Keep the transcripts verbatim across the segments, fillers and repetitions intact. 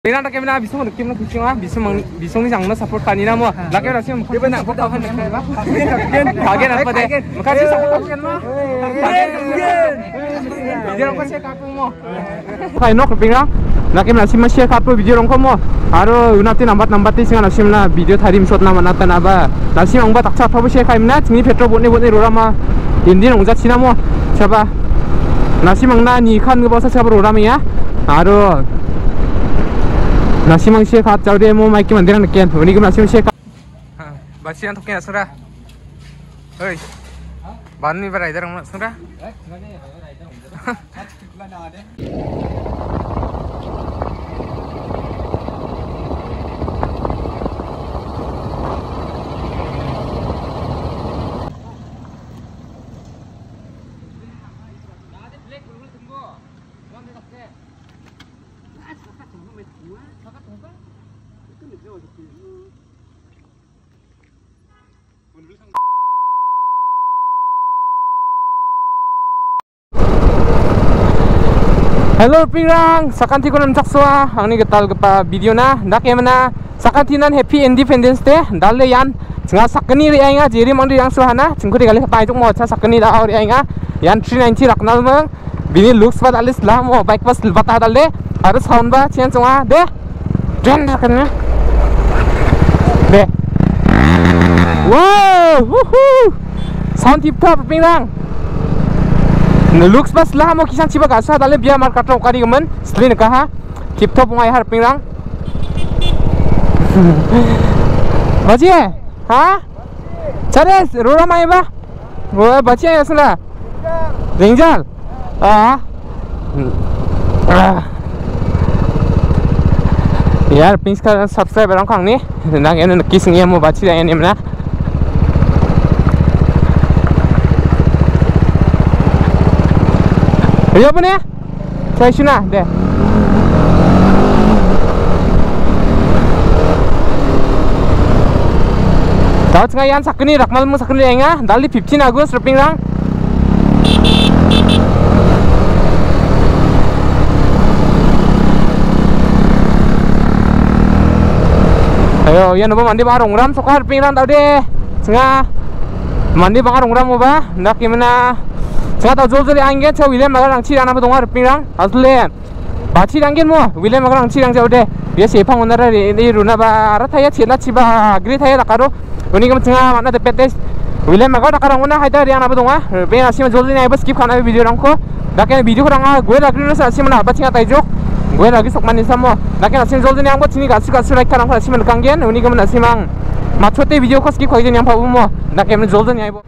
Dengan tak kena bisa mungkin nak kucing ah bisa mang bisa ni jangan support tani nama. Lagi nasi mungkin kena aku tahu nak kena apa. Kagen apa deh? Makasih support kan mah. Video orang share kapu mo. Kain nok pingra. Nak kena nasi share kapu video orang mo. Aro unati nambat nambat ti singa nasi mana video tharim shot nama nata naba. Nasi orang bat aksa tahu share kain mana. Sini petro botni botni rorama. Indian orang jat sini mo. Siapa? Nasi mangna ni kan ke bawah siapa rorama ya? Aro nasi mang share kat jauh deh mau maiki mandiran kian, ini gue nasi mang share kat. Basian tuh kian surah. Hei, ban ni berider orang surah. Hello pirang, sakanti ko nam chakswa angni getal gepa video na ndak yemana sakanti nan happy independence day dalle yan chinga sakani ri ainga jeri mangdi yang suhana chingkuri gale pai juk mo cha sakani da auri ainga yan three ninety raknal mang bini looks ba dalis la mo bike pas bata dalle aru sound ba chen chunga de dren rakna de wow woohoo sound tip top pirang looks bas lah mau kisah ciba gasa dalam biar market orang kari gemen selin kah tip top ngai har pingrang baci ha cari rora mai ba rora baci ya sana ringjal ah यार please का subscribe orang kang ni nang ene kising ya mau baci ene mana Ayo apa ni? Saya suna deh. Tahu cakap yang sakni rakmal mu sakni enga, dali fifteen Agustus pingrang. Ayo, ya nopo mandi bang rongram sokar pingrang tahu deh. Cengah mandi bang rongram apa? Nak gimana? Saya tahu jual jual angin, saya William makan angci yang apa dongar pingrang, asli, baci angin mu, William makan angci yang jauh deh, dia siapa ngundar ini runa ba, rata ya cila ciba, grit ya takaro, ini kamu tengah mana tepetes, William makan takaro nguna haida yang apa dongar, ben asli jual jual ini apa skip karena video orangku, dakin video orang gue lagi nulis asli mana apa cingkat tajuk, gue lagi sok manis sama, dakin asli jual jual yang buat sini kasih kasih like karang asli mana kanggen, ini kamu asli mang, macote video kau skip kau yang apa mu, dakin jual jual ini apa.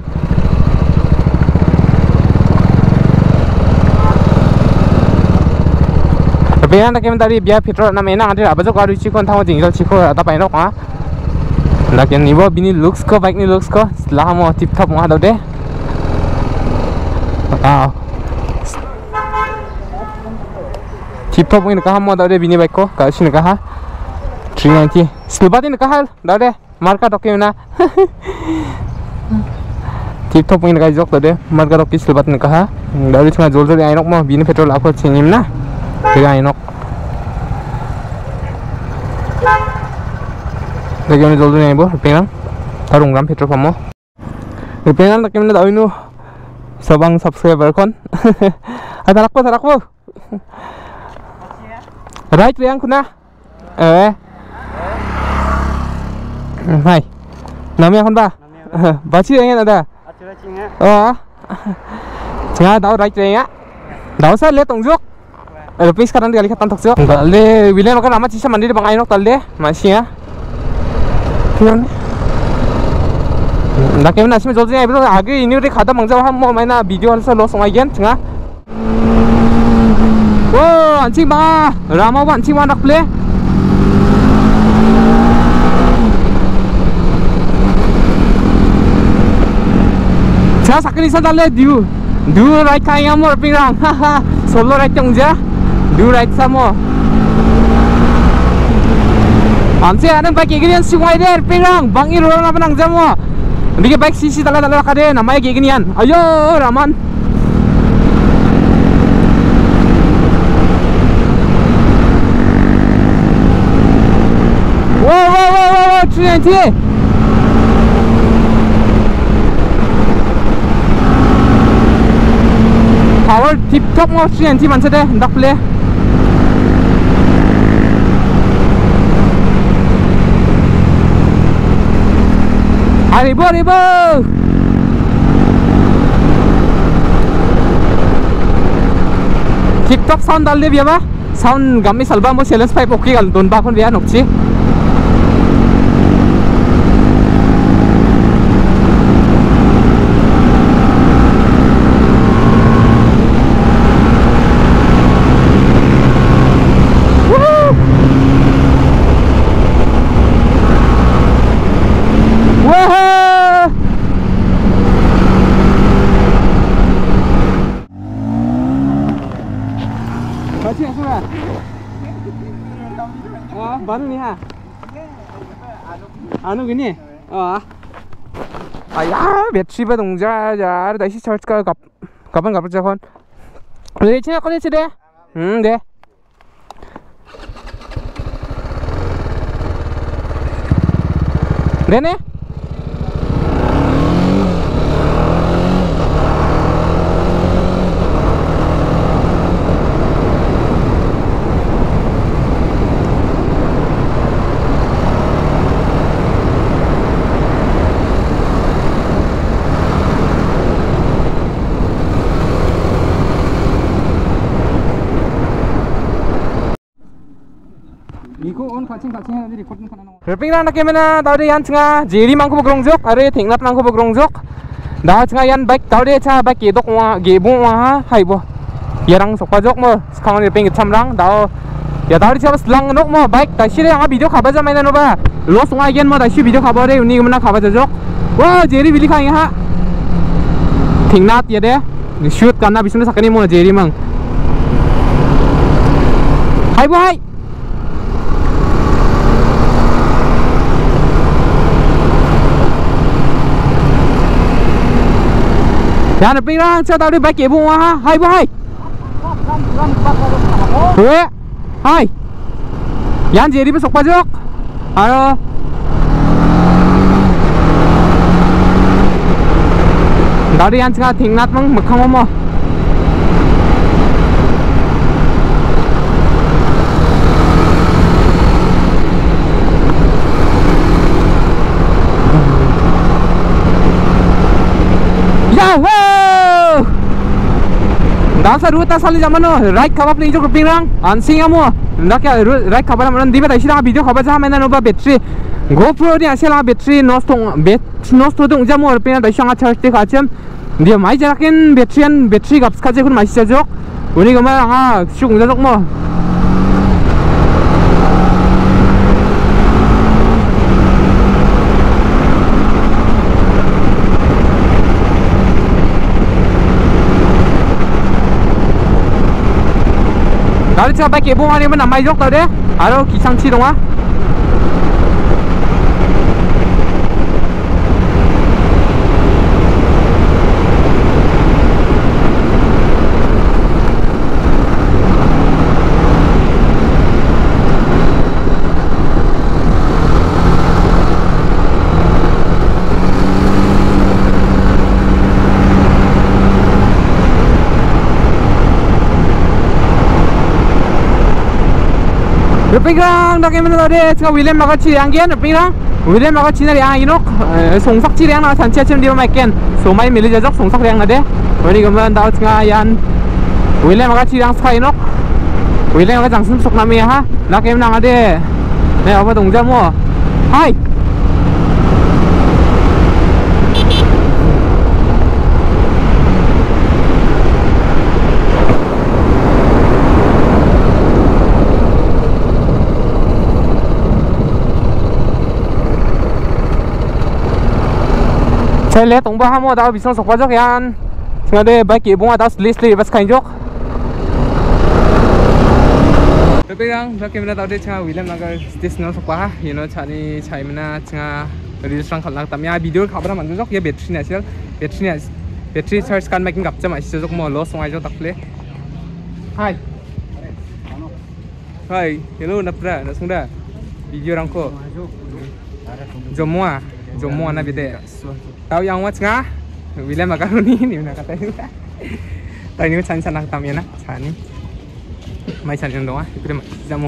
Biar nak kami tadi biar petrol nama enak ada apa tu kalau cikgu tahu tinggal cikgu atau apa enak ah, nak yang ni bawa bini looks ko bike ni looks ko setelah mau tip top mau ada deh, ah, tip top ini kah mau ada deh bini bike ko, kalau sini kah, three ninety, selepas ini kah ada deh, marka toke mana, tip top ini kah jok ada deh, marka toke selepas ini kah, dari cuma jual jual enak mau bini petrol aku cengim na. Kaya enak. Lagi ni jual ni ibu, pengang. Tarung gram petrol kamu. Pengang tak kena tahu ini. Sabang subscriber kon. Ada aku, ada aku. Right yang kuna. Eh. Hai. Namanya kon ba? Baci yang ada. Oh. Jangan tahu right yang. Tahu saya lihat tunjuk. Tapi sekarang dia lihat tantok sih. Talde, William makan amat sisa mandi di bang Ainok talde, masih ya. Kian. Nak kemana sih jualnya? Ibu agi ini udah kata mangsa ham mau mainnya video harusnya los ngajian, cengah. Wow, anjing bah, ramah bah anjing bah nak play. Saya sakit isa talde diu, diu right kaya mau pingrang, haha, solo right yang jah. Do right samo. Anse anan bike gini si wider pingrang bangi rola apa nang jamo. Bige bike sisi tala tala kade namanya gini an. Ayo Raman. three ninety. Power tip top mo three ninety man deh, hendak play. Ribu ribu. TikTok sound dal deh biar ba. Sound kami salba mo silence pipe oke kal don ba kon biar nopci. Baru nih ha. Anu gini. Oh. Ayah, battery ba dong ja ja da si charge ka kap kapan kap jakon. Le che ko le che de. Hmm de. De ne? Repingran nak kemana? Tahu deh yang cengah jeri mangku bergerongjok, ada tinglat mangku bergerongjok. Dah cengah yang baik tahu deh cah baik gedok wah gebu wah hai boh. Yarang sok pajok mo sekarang reping camrang dah. Ya tahu deh cah selang nok mo baik. Tapi sih yang video kabar zaman itu ba. Los wah gen mo tapi video kabar deh uni kemana kabar jok. Wah jeri beli kaya ha. Tinglat ya deh. Shoot karena bisnis sakani mo jeri mang. Hai boh hai. Yan pirang cha tao đi bike kia buông ha hai bu hai Huế hai Yan gì đi besok pajok halo Tadi yan cha thingnat mang mekhang mo dah sa ruta sali zaman no right khabab ni jok pingrang ansing amo ndak ya right khabar man dibe dai sira video khabar ja mena no ba battery GoPro ni asela battery nostong bet nosto dong jamo pina dai sanga charge te khachem dia mai jarakin battery an battery gaps khaje kun mai jok uni gama ha sung jok mo Tadi cakap baik ibu mari mana mai jok tau deh. Halo kisang ci dong ah. Repingrang dak kemana tadi? Cakap William makan ci yang gian repingrang. William makan ci nari yang inok. Songsak ci yang nak sanci acem dia makan. Somai milih jajok songsak yang ada. Wani kemudian tahu cakap yang William makan ci yang sekai inok. William makan jangsim sok nami ha. Dak kemana ada? Nih apa dong jamu? Hai. Saya lihat tunggu hamu tahu bisa sok pajak yan. Ngade baik ibu ada list list bas kain jok. Tapi yang baik mana tahu deh cah William nagar stis no sok pah, you know cari cai mana cah dari serang kalau tapi ya video kabar mana jok ya battery nasional battery nas battery charge kan makin gap cah masih jok mau los sungai jok tak boleh. Hai. Hai, hello napra nasungda video rangko. Jomua, Jomua na bide. Tahu yang wat ngah? William makaroni ni mana kata ini. Tahu ini chan chan nak tamnya na, chan ni. Mai chan yang doa, itu jamu.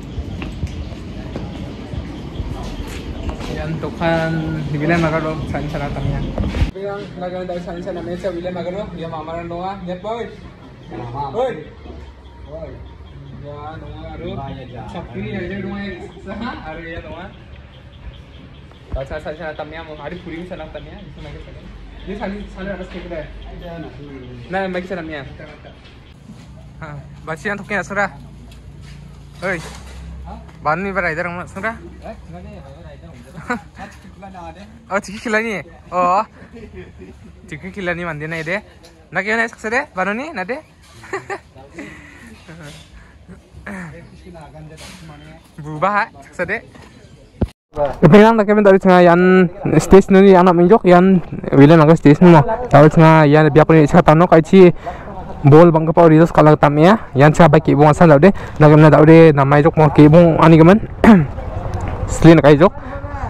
Yang tokan William makaro chan chan nak tamnya. Yang lagan dari chan chan namanya William makaro, dia mamaran doa, lihat boy. Boy. Boy. Ya, doa aru. Sapri ada doa sah, aru ya doa. Kalau saya saya tamnya mau hari puri saya tamnya, itu mereka saya. Ini saya saya harus kira. Nah, mereka saya tamnya. Ah, baca yang tuknya surah. Oi. Ban ni berai darang surah. Oh, ciki kilani. Oh. Ciki kilani mandi na ide. Nak yang nak seksa banu ni, nade. Bubah, seksa de. Pengang nak kami dari tengah yang stesen ni anak menjok yang William agak stesen mo. Dari tengah yang biar pun ikat tanok kaci bol bangka pau ridos kalau tamnya yang siapa kibung asal dah deh. Nak kami dah deh nama jok mau kibung ani kemen. Selin nak jok.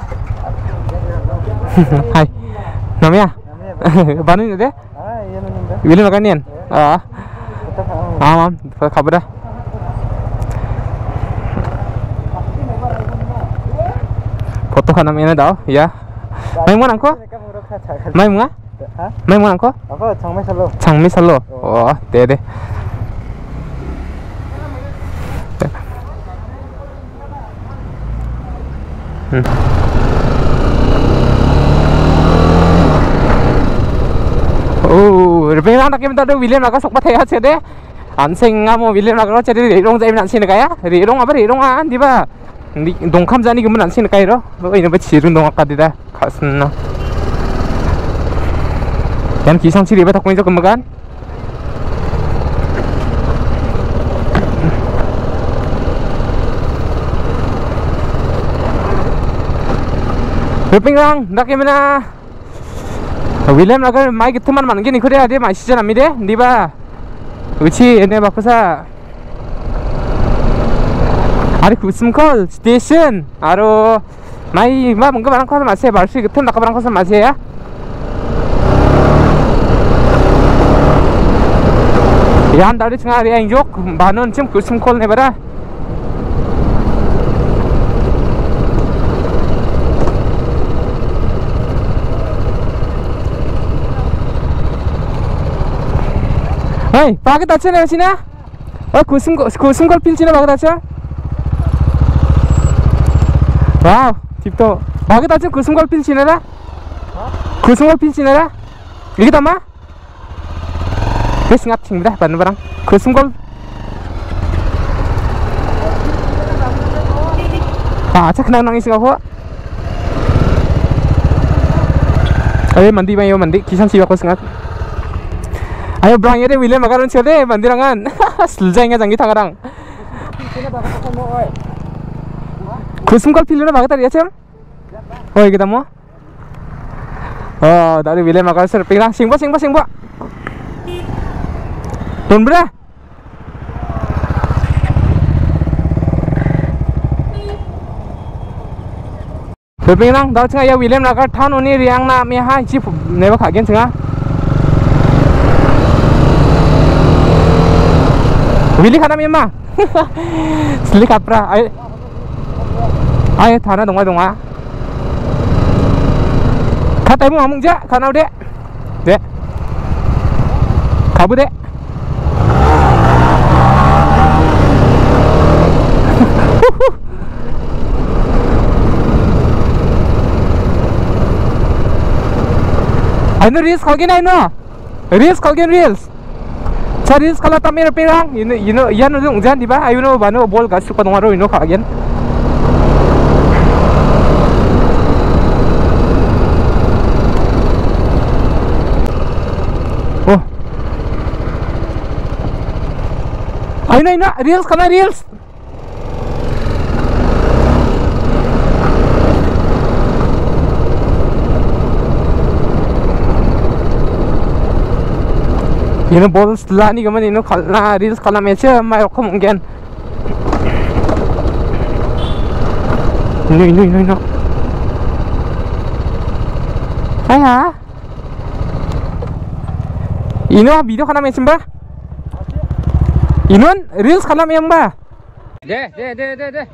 Hai, namanya? Banu ni deh? William agak nian. Ah, ah, mam, kabar dah. Foto kan namanya dah, ya. Main mana kau? Main mana? Main mana kau? Apa? Changmi salo. Changmi salo. Oh, deh deh. Hmm. Oh, pengen anak kita tu William agak sok patah aja deh. Anseng ngamu William agak jadi rirong jadi nanti ni kaya. Rirong apa rirong ah, di ba? Di dongkam jani kemen nanti nak kaya ro, ini baca cirun dongak kadi dah, khasna. Yang kisah ciri betul kau itu kemakan. Berpingang, dah kemana? William agar mai gitu man man gini kau dia dia mai sisa nami deh, di ba? Uci ini apa sah? Ada kusum call station, aro mai ma mungkin barang kau masih barsih gitu, nak barang kau masih ya. Yang tadi tengah hari yang jok, banun cim kusum call ni berah. Hei, pakai taci ni sini? Oh kusum kusum call pin sini pakai taci? Wow, tipto. Pakai taci kusum call pin sini dah? Kusum call pin sini dah? Ini kita mah? Kes ngat sing dah ban barang. Kusum call. Ah, cak nang nangis kau. Ayo mandi mayo mandi. Kisan siapa kau sengat? Ayo berang ya deh William makaron siapa deh mandi rangan. Selesai nggak jangan kita ngarang. Kusum call pilih na bagat tadi aja. Oh kita mau. Oh dari William makaron ser pingrang singbo singbo singbo. Don bra. Berpingrang dah cengah ya William nakar tahun ini riang na miha cip neba kagen cengah. Willy kana mima. Seli kapra. Ayo. Ayo thana donga donga. Kata ibu ngomong ja, kana udah. Dek. Kabu dek. Ayo reels kau gini ayo. Reels kau gini reels. Cari sekolah tamir pirang, you know, you know, yan nung jan di ba? Ayo no, bano bol gas suka dongaro, you know kagen. Oh, ayo na, ayo na, reels kana reels. Ini bol setelah ni kemudian ini kalau reels kalau macam mai aku mungkin ini ini ini ini Ino video kana mesin ba? Inon reels kana meyang ba? Deh, deh, deh, deh, deh.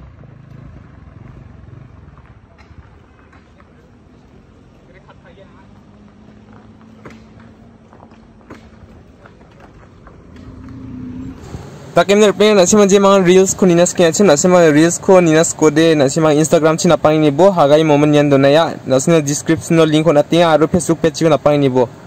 Takim ner pe nasi manje mang reels ko ninas kya chen nasi mang reels ko ninas ko de nasi mang Instagram chin apang ni bo hagai moment yan do na ya nasi na description no link ko natin aro Facebook page ko apang ni bo.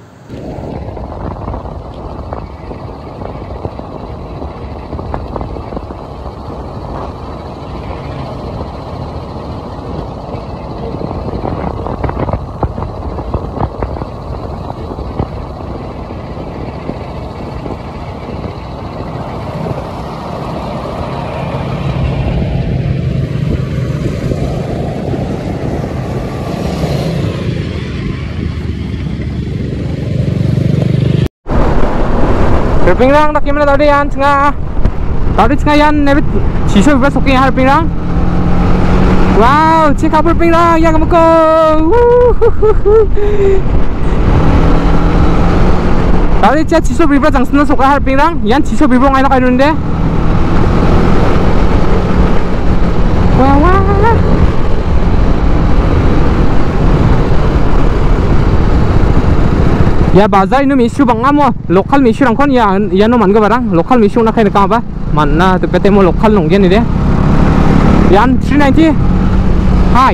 Pingrang dak kimna tadi yan tengah tadi tengah yan nebit sisa bebas oke har pingrang wow cek kabel pingrang ya kamu ko tadi cek sisa bebas jang sena soka har pingrang yan sisa bebas ngai nak ayun deh wow wow ya bazar ini misu bang amo lokal misu orang kon ya ya no man ga barang lokal misu nak kena apa mana tu P T mo lokal nonggen ini deh yan three ninety hai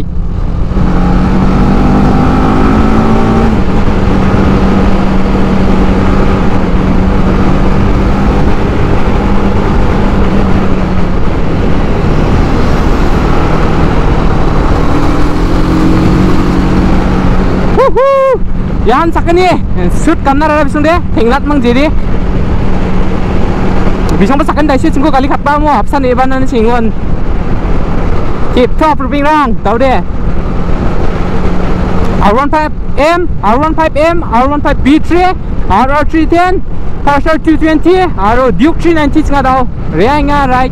yan sakit nih shoot karena ada bisung deh tinglat mang jadi bisung pas sakit dah shoot cinggu kali kata mau absen ibanan cingun keep top pingrang tahu deh R fifteen M R fifteen M R fifteen B three R three ten Porsche two twenty R Duke three ninety cingga tahu reanga right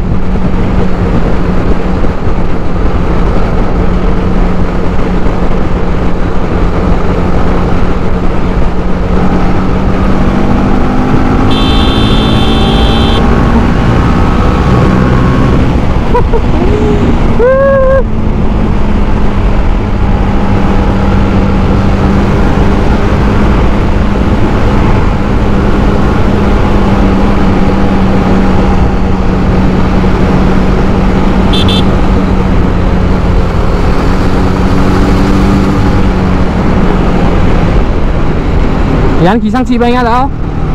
yan kisang cibay nga daw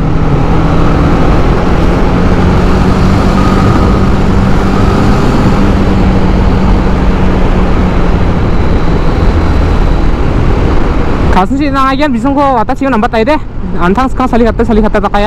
kasun sih nang ayan bisung ko atas sih nambat tayo deh antang sekarang salih kata salih kata tak kaya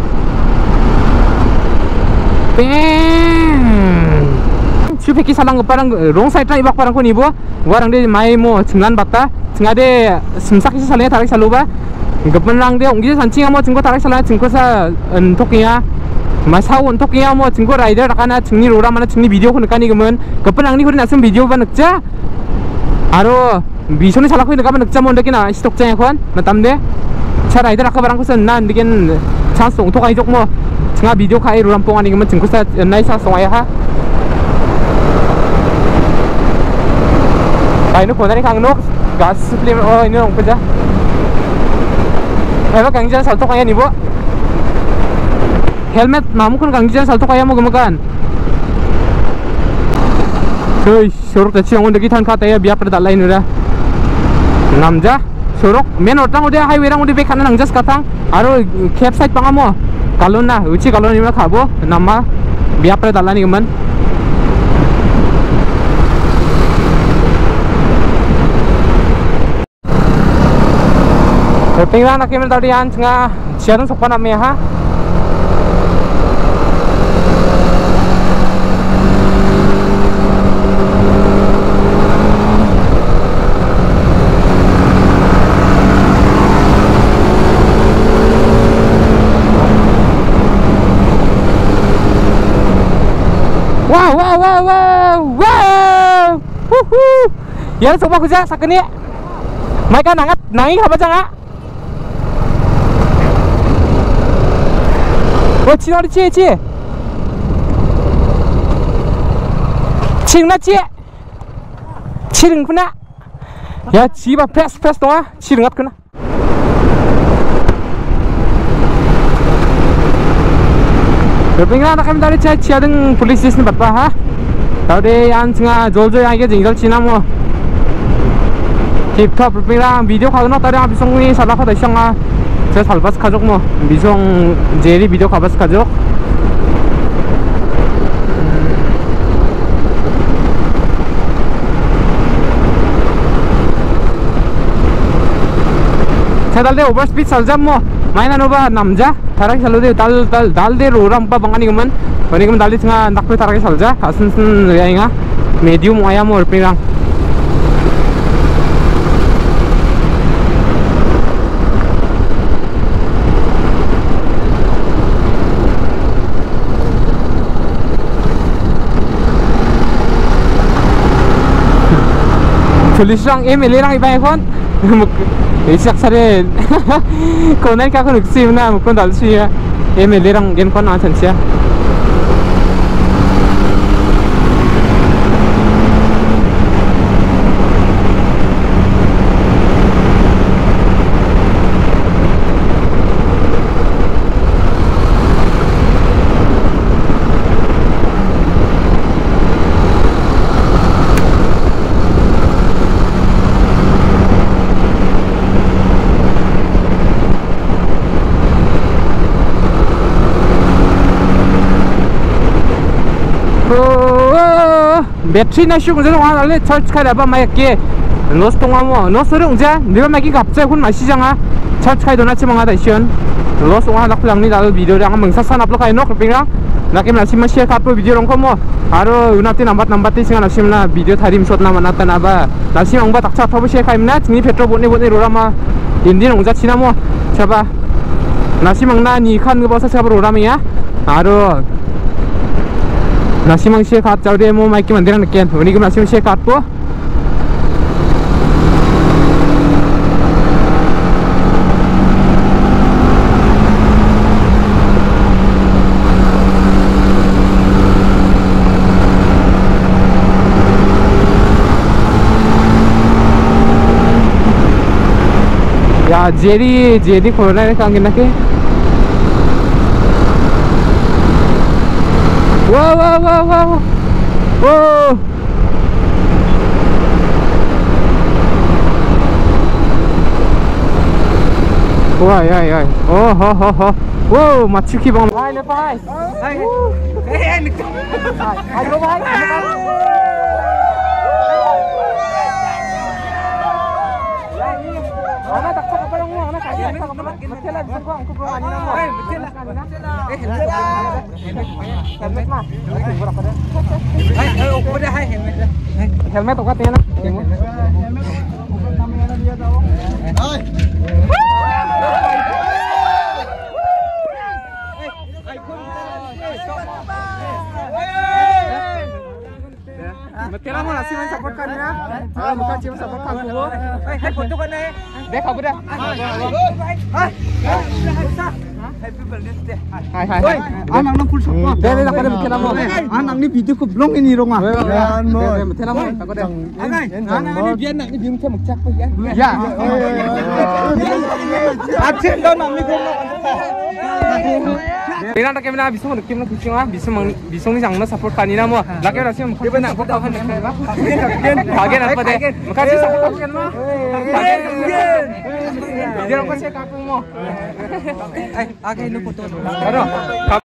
peng supaya kisah lang parang wrong side na ibak parang ko nibo warang de mai mo cinglan bata cinga de simsak kisah salihnya tarik saluba gapan lang de onggi sancinga mo cingko tarik salah cingko sa entoknya masa entoknya mo cingko rider rakana cingni rora mana cingni video ko nekani gemen gapan lang ni ko nasum video ba nekja aro bisoni salah ko nekaman nekja mo ndekina stok jang kon natam de cha rider rakka barang ko san nan digen chance ongtok ai jok mo cinga video kai roram pongani gemen cingko sa nai sa songaya ha kai no ko nari kang no gas film oh ini ong peja Helmet kang jalan salto kaya nih bu helmet mamu kan kang jalan salto kaya mau gemakan cuy sorok tadi yang udah kita angkat ya biar pada lain udah namja sorok main orang udah highway orang udah bekan nangjas katang aro campsite pangamu kalau na uci kalau nih mereka kabo nama biar pada lain geman Pingran nak kimen tadi an tengah siaran sopan namanya ha. Wow wow wow wow wow. Wuhu. Ya sopan kerja sakini. Mereka nangat nangi apa jangan? Oh, Cina ada cie cie. Cina cie. Cireng kena. Ya, ciba press press doa. Cirengat kena. Berpinggir kami dari cie cie dengan polis station berapa ha? Tadi yang tengah jol-jol yang kita tinggal Cina mo. Tip-top berpinggir video kalau nak tadi habis ni salah kata iseng ah. Saya salbas kajok mo. Bisong jeri video kabas kajok. Saya dalde over speed saljam mo. Mainan oba namja. Tarak salde dal dal dalde roram pa bangani guman. Bani guman dalde tengah nak pe tarak salja. Kasen sen ya inga. Medium ayam mo berpinggir. Polis orang M L A orang ibai kon, isak sare, konan kau kon uksi mana, mukon dalsi ya, M L A orang gen kon acan sia. Battery na shuk zero one ale charge khai ba mai ke nos tong mo nos rung ja niba mai ki gap cha hun ma si janga charge khai dona che manga da sion los wa lak lang ni dal video rang mangsa san upload khai nok pinga na ke na sim ma share kap video rong ko mo aro unati number number ti singa na sim na video tharim shot na mana ta na ba na sim ang ba tak cha thob share khai na ni petro botni botni rorama indin rong ja china mo chaba na sim ang na ni khan go sa chaba rorama ya aro nasi mang share kat jauh dia mau maiki mandiran nekian, ini gue nasi mang share kat po. Ya jadi jadi corona ni kangen nak ke? Wow wow wow wow. Oh. Wah ya ya. Oh ho ho ho. Wow, machuki bang. Hai lepai. Hai. Eh ni. Hai lepai. Ana tak tak apa dong, ana kaji tak apa. Betul lah, betul kok, aku belum ani nama. Eh, betul lah. Eh, helmet lah. Helmet mah. Berapa dah? Hai, eh, udah hai helmet dah. Helmet okat ya nak. Helmet. Namanya dia tahu. Hai. Betul lah mau nasi main support kan ya? Ah, bukan cuma support kan dulu. Eh, hai foto kan eh? Dek apa dah? Hai. Happy birthday. Hai hai. Oi, anak nak full support. Dek nak pada betul nama. Anak ni video ko belum ini roma. Ya, betul nama. Takut dah. Anak, anak ni dia nak ni dia macam macam apa ya? Ya. Aceh dah nak ni ko. Dengan tak kena bisa nak kena kucing ah, bisa mang bisa ni jangan support kani nama. Laki nasi mang dia nak support kan nak apa? Kagen apa deh? Makasih support kan mah. Kagen. Dia nak kasih kaku mo. Eh, agak ini foto. Aduh.